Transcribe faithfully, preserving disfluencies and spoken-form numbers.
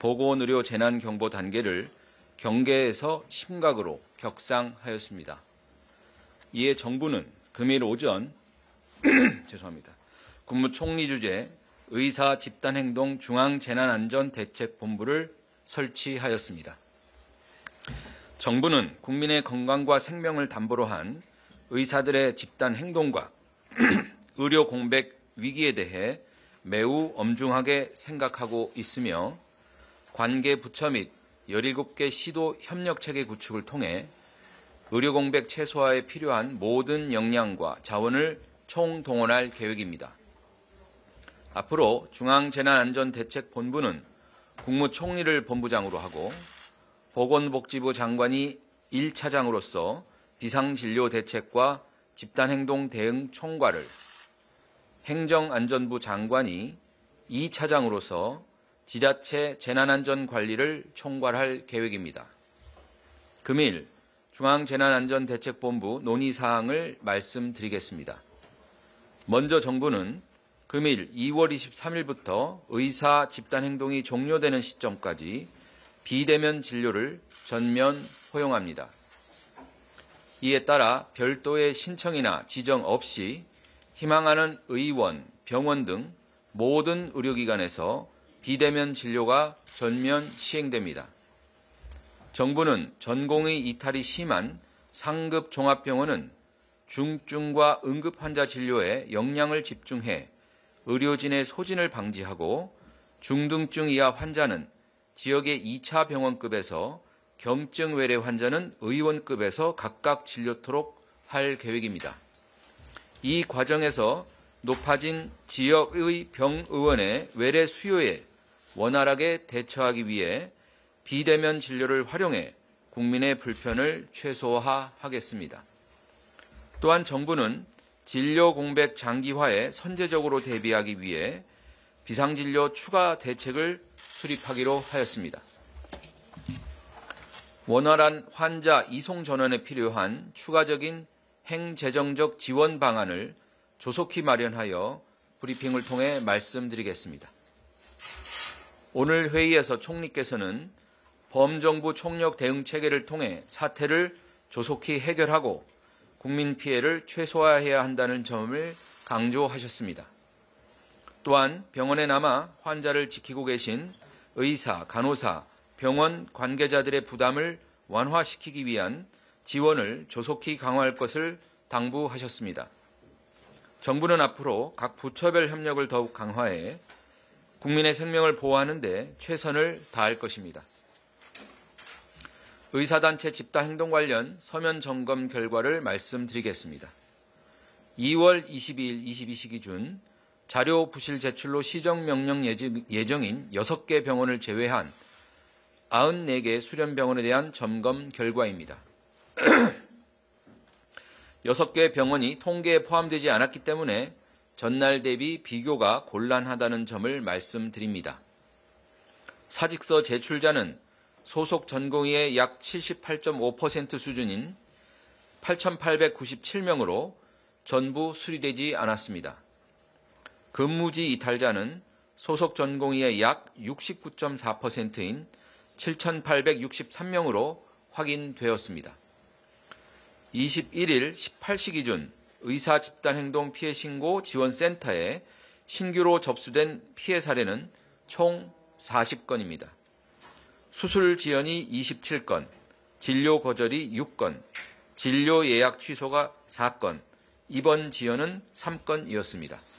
보건의료 재난경보 단계를 경계에서 심각으로 격상하였습니다. 이에 정부는 금일 오전 죄송합니다. 국무총리 주재 의사 집단행동 중앙재난안전대책본부를 설치하였습니다. 정부는 국민의 건강과 생명을 담보로 한 의사들의 집단행동과 의료 공백 위기에 대해 매우 엄중하게 생각하고 있으며 관계 부처 및 열일곱 개 시도 협력체계 구축을 통해 의료 공백 최소화에 필요한 모든 역량과 자원을 총동원할 계획입니다. 앞으로 중앙재난안전대책본부는 국무총리를 본부장으로 하고 보건복지부 장관이 일 차장으로서 비상진료 대책과 집단행동 대응 총괄을, 행정안전부 장관이 이 차장으로서 지자체 재난안전관리를 총괄할 계획입니다. 금일 중앙재난안전대책본부 논의사항을 말씀드리겠습니다. 먼저 정부는 금일 이월 이십삼일부터 의사 집단행동이 종료되는 시점까지 비대면 진료를 전면 허용합니다. 이에 따라 별도의 신청이나 지정 없이 희망하는 의원, 병원 등 모든 의료기관에서 비대면 진료가 전면 시행됩니다. 정부는 전공의 이탈이 심한 상급 종합병원은 중증과 응급 환자 진료에 역량을 집중해 의료진의 소진을 방지하고 중등증 이하 환자는 지역의 이 차 병원급에서 경증 외래 환자는 의원급에서 각각 진료토록 할 계획입니다. 이 과정에서 높아진 지역의 병의원의 외래 수요에 원활하게 대처하기 위해 비대면 진료를 활용해 국민의 불편을 최소화하겠습니다. 또한 정부는 진료 공백 장기화에 선제적으로 대비하기 위해 비상진료 추가 대책을 수립하기로 하였습니다. 원활한 환자 이송 전환에 필요한 추가적인 행재정적 지원 방안을 조속히 마련하여 브리핑을 통해 말씀드리겠습니다. 오늘 회의에서 총리께서는 범정부 총력 대응 체계를 통해 사태를 조속히 해결하고 국민 피해를 최소화해야 한다는 점을 강조하셨습니다. 또한 병원에 남아 환자를 지키고 계신 의사, 간호사, 병원 관계자들의 부담을 완화시키기 위한 지원을 조속히 강화할 것을 당부하셨습니다. 정부는 앞으로 각 부처별 협력을 더욱 강화해 국민의 생명을 보호하는 데 최선을 다할 것입니다. 의사단체 집단행동 관련 서면 점검 결과를 말씀드리겠습니다. 이월 이십이일 이십이 시 기준 자료 부실 제출로 시정명령 예정인 여섯 개 병원을 제외한 구십사 개 수련병원에 대한 점검 결과입니다. 여섯 개 병원이 통계에 포함되지 않았기 때문에 전날 대비 비교가 곤란하다는 점을 말씀드립니다. 사직서 제출자는 소속 전공의의 약 칠십팔 점 오 퍼센트 수준인 팔천팔백구십칠 명으로 전부 수리되지 않았습니다. 근무지 이탈자는 소속 전공의의 약 육십구 점 사 퍼센트인 칠천팔백육십삼 명으로 확인되었습니다. 이십일일 십팔 시 기준 의사 집단행동 피해 신고 지원센터에 신규로 접수된 피해 사례는 총 사십 건입니다. 수술 지연이 이십칠 건, 진료 거절이 육 건, 진료 예약 취소가 사 건, 입원 지연은 삼 건이었습니다.